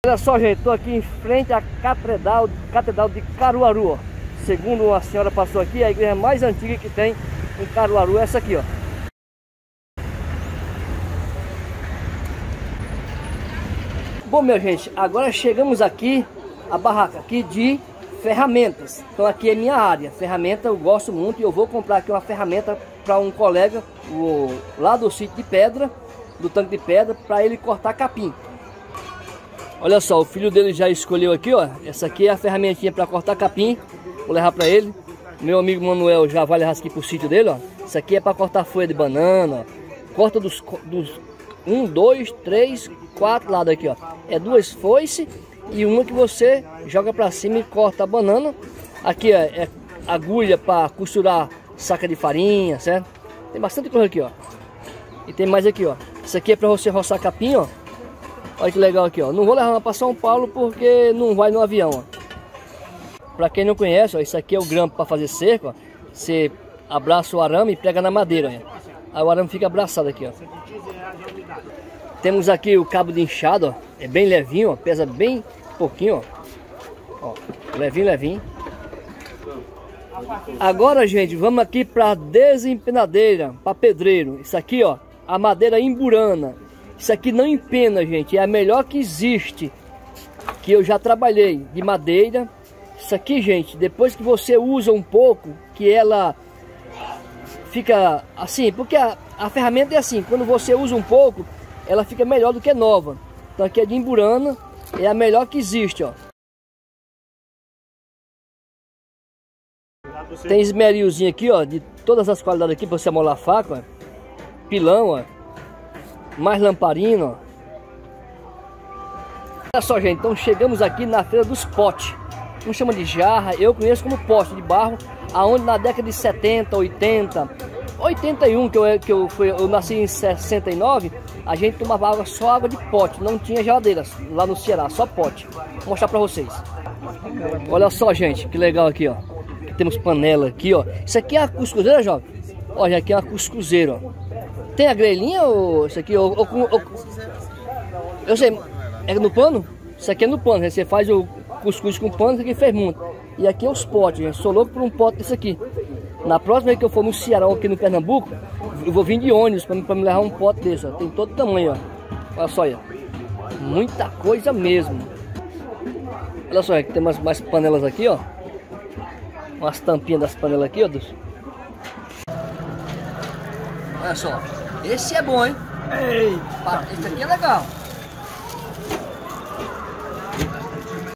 Olha só, gente, estou aqui em frente à Catedral de Caruaru, ó. Segundo a senhora passou aqui, a igreja mais antiga que tem em Caruaru é essa aqui, ó. Bom, minha gente, agora chegamos aqui, a barraca aqui de ferramentas. Então aqui é minha área, ferramenta eu gosto muito e eu vou comprar aqui uma ferramenta para um colega lá do sítio de pedra, do tanque de pedra, para ele cortar capim. Olha só, o filho dele já escolheu aqui, ó. Essa aqui é a ferramentinha para cortar capim. Vou levar para ele. Meu amigo Manuel já vai levar aqui pro sítio dele, ó. Isso aqui é para cortar folha de banana, ó. Corta dos 1, 2, 3, 4 lados aqui, ó. É 2 foices e uma que você joga para cima e corta a banana. Aqui ó, é agulha para costurar saca de farinha, certo? Tem bastante coisa aqui, ó. E tem mais aqui, ó. Isso aqui é para você roçar capim, ó. Olha que legal aqui, ó. Não vou levar para São Paulo porque não vai no avião, ó. Para quem não conhece, ó, isso aqui é o grampo para fazer cerco, ó. Você abraça o arame e prega na madeira, ó. Aí o arame fica abraçado aqui, ó. Temos aqui o cabo de enxada, ó. É bem levinho, ó. Pesa bem pouquinho, ó. Ó, levinho, levinho. Agora, gente, vamos aqui para desempenadeira, para pedreiro. Isso aqui, ó, a madeira imburana. Isso aqui não empena, gente, é a melhor que existe, que eu já trabalhei de madeira. Isso aqui, gente, depois que você usa um pouco, que ela fica assim, porque a ferramenta é assim, quando você usa um pouco, ela fica melhor do que nova. Então aqui é de imburana, é a melhor que existe, ó. Tem esmerilzinho aqui, ó, de todas as qualidades aqui para você amolar a faca, ó. Pilão, ó. Mais lamparina, ó. Olha só, gente, então chegamos aqui na feira dos potes. Não chama de jarra, eu conheço como pote de barro, aonde na década de 70, 80, 81, eu nasci em 69, a gente tomava água, só água de pote, não tinha geladeira lá no Ceará, só pote. Vou mostrar pra vocês. Olha só, gente, que legal aqui, ó. Aqui temos panela aqui, ó. Isso aqui é a cuscuzeira, jovem? Olha, aqui é uma cuscuzeira, ó. Tem a grelhinha ou isso aqui? Eu sei, é no pano? Isso aqui é no pano, você faz o cuscuz com pano, isso aqui fez muito. E aqui é os potes, gente. Sou louco por um pote desse aqui. Na próxima vez que eu for no Ceará ou aqui no Pernambuco, eu vou vir de ônibus para me levar um pote desse, ó. Tem todo tamanho, ó. Olha só aí, ó. Muita coisa mesmo. Olha só, aqui tem mais panelas aqui, ó. Umas tampinhas das panelas aqui, ó. Olha só. Esse é bom, hein? Ei, esse aqui é legal.